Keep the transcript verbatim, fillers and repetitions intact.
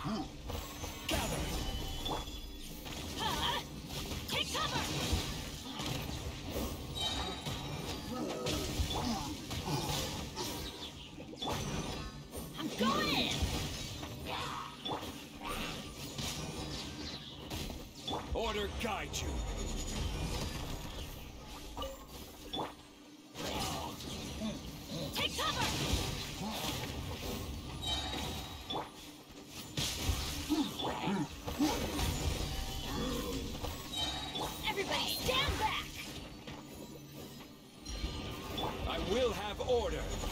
Gather. Huh? Take cover! I'm going in! Order guide you. Take cover! Everybody stand back! I will have order.